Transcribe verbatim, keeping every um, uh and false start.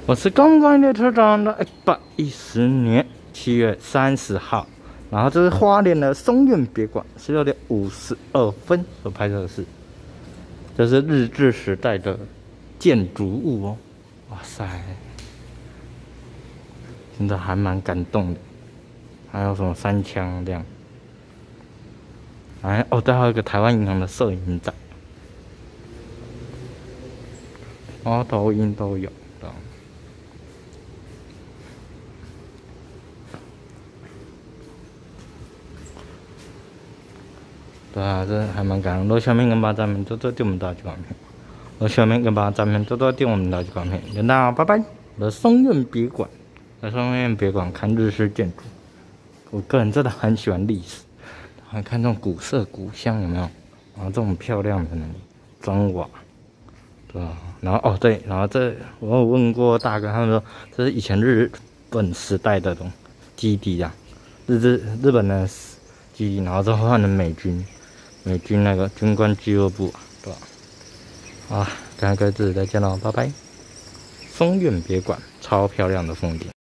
我是公关列车长的一百一十年七月三十号，然后这是花莲的松苑别馆，十六点五十二分所拍摄的是，这是日治时代的建筑物哦，哇塞，真的还蛮感动的。还有什么三枪这样，哎哦，对，还有一个台湾银行的摄影展，哦，抖音都有的。对啊，这还蛮感动。攞相片咁把照片多多啲咁大張片，攞相片咁把照片多多啲我們大張片。就那拜拜。的松苑別館，在松苑別館看日式建築，我個人真的很喜歡歷史，還看這種古色古香有沒有？然後這種漂亮的那裡磚瓦，對吧？然後哦對，然後這我有問過大哥，他們說這是以前日本時代的這種基地啊，日日日本的基地，然後之後換成美軍。美军那个军官俱乐部，对吧？啊，感恩各位支持，再见喽，拜拜。松苑别馆，超漂亮的风景。